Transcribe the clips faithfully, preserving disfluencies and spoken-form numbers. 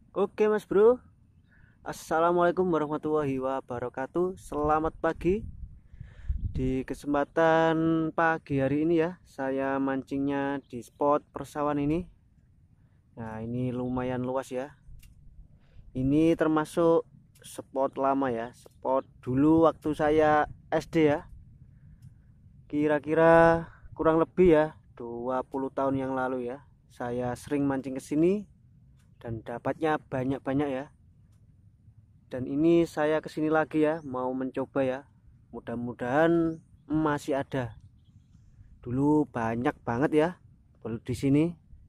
Oke Mas Bro, Assalamualaikum warahmatullahi wabarakatuh. Selamat pagi. Di kesempatan pagi hari ini ya, saya mancingnya di spot persawahan ini. Nah, ini lumayan luas ya. Ini termasuk spot lama ya, spot dulu waktu saya S D ya. Kira-kira kurang lebih ya dua puluh tahun yang lalu ya. Saya sering mancing ke sini dan dapatnya banyak-banyak ya. Dan ini saya kesini lagi ya, mau mencoba ya. Mudah-mudahan masih ada. Dulu banyak banget ya baru di sini.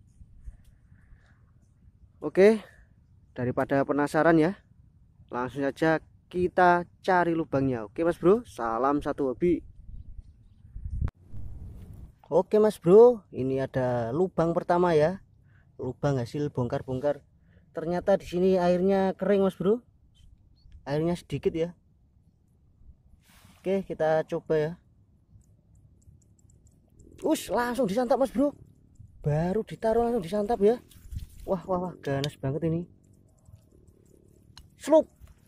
Oke, daripada penasaran ya, langsung saja kita cari lubangnya. Oke Mas Bro, salam satu hobi. Oke Mas Bro, ini ada lubang pertama ya. Lubang hasil bongkar-bongkar. Ternyata di sini airnya kering Mas Bro. Airnya sedikit ya. Oke, kita coba ya. Us, langsung disantap Mas Bro. Baru ditaruh langsung disantap ya. Wah, wah, wah, ganas banget ini. Slup.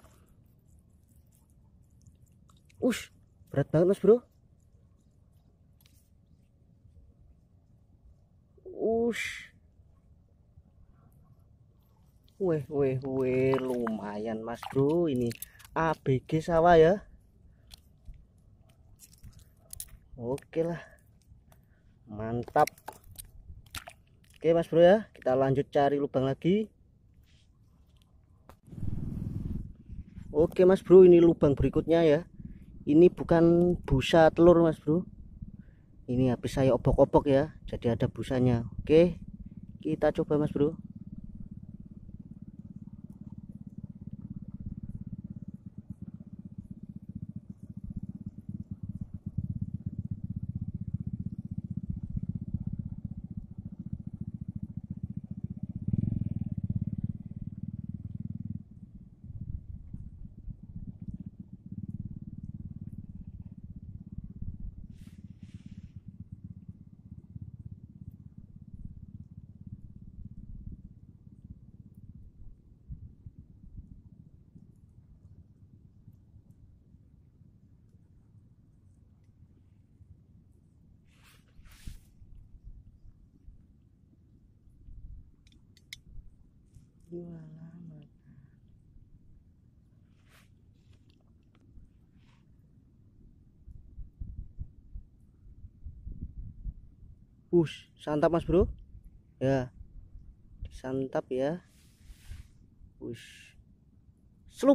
Us, berat banget Mas Bro. Us. Weh, weh, weh, lumayan Mas Bro. Ini A B G sawah ya. Oke lah. Mantap. Oke Mas Bro ya, kita lanjut cari lubang lagi. Oke Mas Bro, ini lubang berikutnya ya. Ini bukan busa telur Mas Bro. Ini habis saya obok-obok ya, jadi ada busanya. Oke, kita coba Mas Bro. Us, santap Mas Bro. Ya, disantap ya. Us. Slup.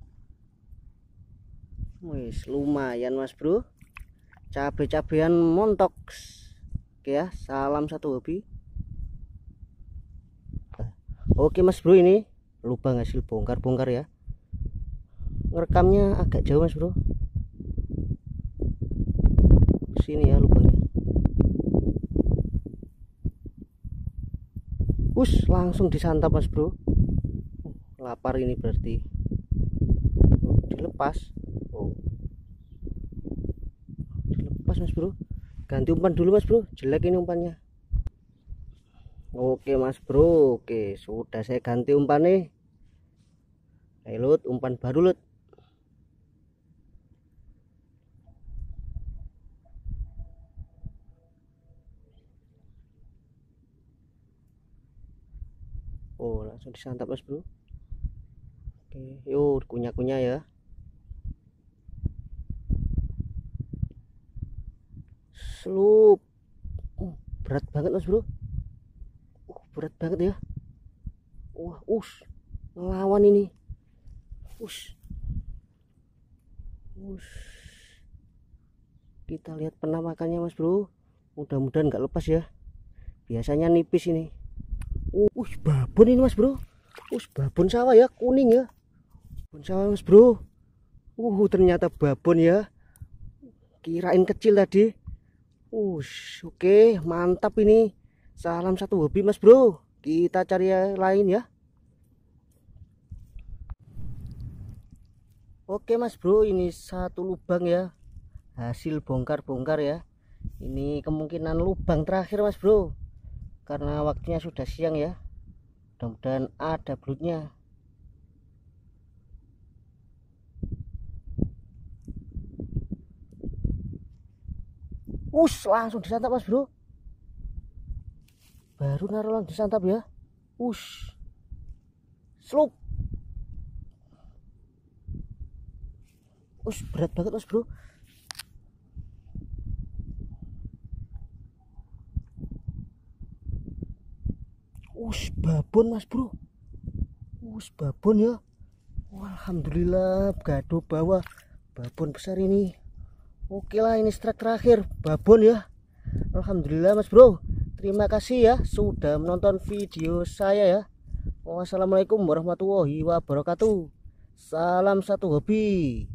Wis, lumayan Mas Bro. Cabe-cabean montok. Oke ya, salam satu hobi. Oke Mas Bro, ini lubang hasil bongkar-bongkar ya. Ngerekamnya agak jauh Mas Bro. Sini ya lubangnya. Us, langsung disantap Mas Bro. Lapar ini berarti. Oh, dilepas. Oh. Dilepas Mas Bro. Ganti umpan dulu Mas Bro. Jelek ini umpannya. Oke Mas Bro. Oke, sudah saya ganti umpan nih. Ayo Lut, umpan baru Lut. Oh, langsung disantap Mas Bro. Oke, yuk kunyah-kunyah ya. Slup. Uh, berat banget Mas Bro. Uh, berat banget ya. Wah, us. Ngelawan ini. Us. Us. Kita lihat penampakannya Mas Bro. Mudah-mudahan nggak lepas ya. Biasanya nipis ini. Uh, us, babon ini Mas Bro. Us, babon sawah ya, kuning ya. Babon sawah Mas Bro. Uh, ternyata babon ya. Kirain kecil tadi. Us, oke, mantap ini. Salam satu hobi Mas Bro. Kita cari yang lain ya. Oke Mas Bro, ini satu lubang ya. Hasil bongkar-bongkar ya. Ini kemungkinan lubang terakhir Mas Bro. Karena waktunya sudah siang ya. mudah-mudahan ada belutnya. Us, langsung disantap mas bro, baru naruh langsung disantap ya. Us, slup. Us, berat banget mas bro. Us, babon mas bro. Us, babon ya. Alhamdulillah, gado bawah, babon besar ini. Oke lah, ini strike terakhir, babon ya. Alhamdulillah mas bro. Terima kasih ya sudah menonton video saya ya. Wassalamualaikum warahmatullahi wabarakatuh. Salam satu hobi.